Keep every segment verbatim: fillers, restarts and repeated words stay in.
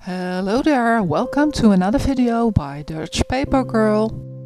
Hello there, welcome to another video by Dutch Paper Girl.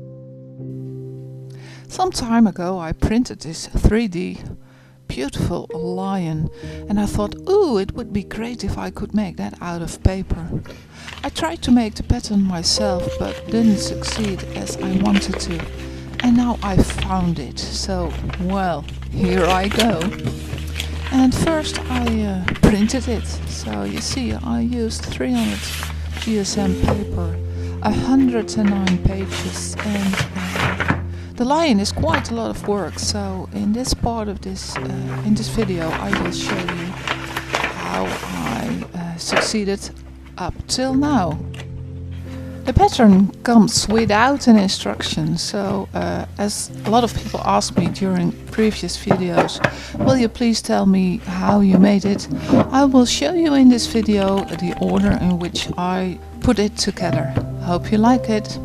Some time ago I printed this three D beautiful lion and I thought, ooh, it would be great if I could make that out of paper. I tried to make the pattern myself but didn't succeed as I wanted to. And now I found it, so well, here I go. And first I uh, printed it. So you see, I used three hundred G S M paper, one hundred nine pages, and uh, the lion is quite a lot of work. So in this part of this, uh, in this video, I will show you how I uh, succeeded up till now. The pattern comes without an instruction, so uh, as a lot of people asked me during previous videos, will you please tell me how you made it? I will show you in this video the order in which I put it together. Hope you like it.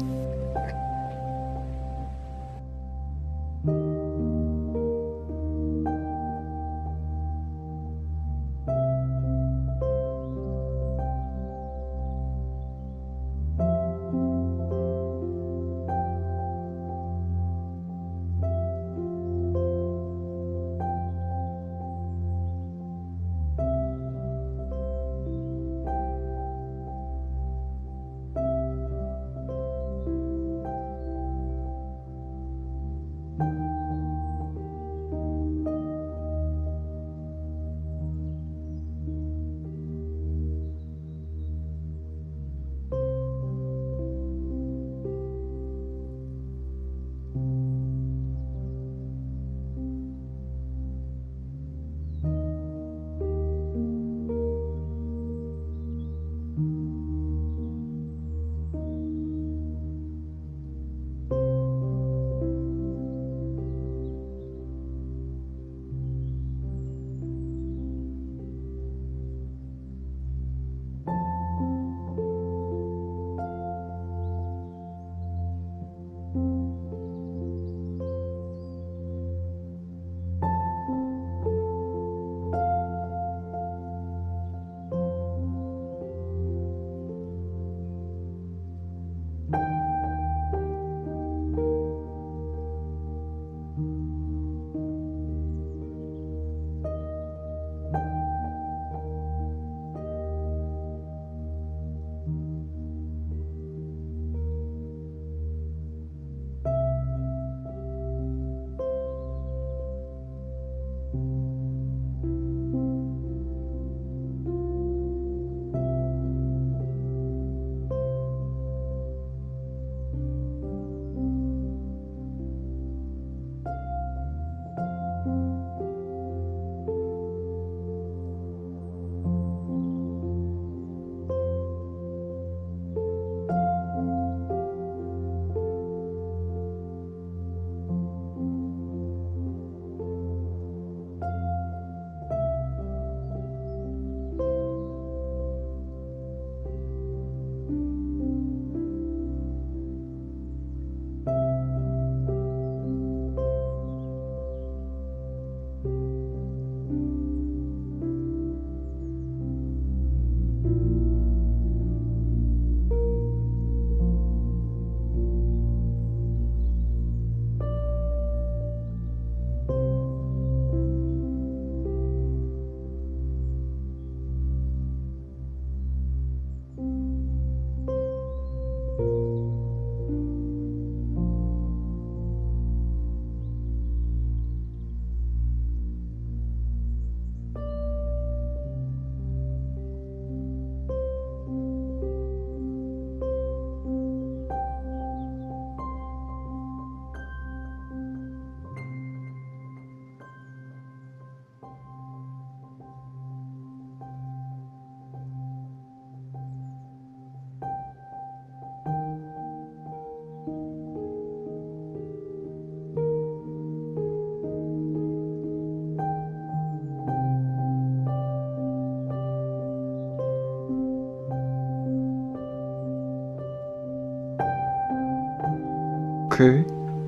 Oké.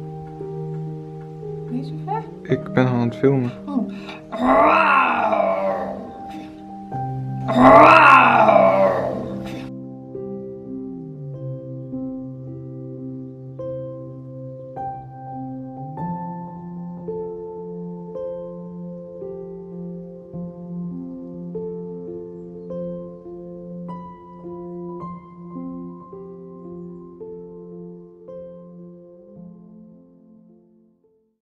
Niet zo ver? Ik ben aan het filmen. Oh.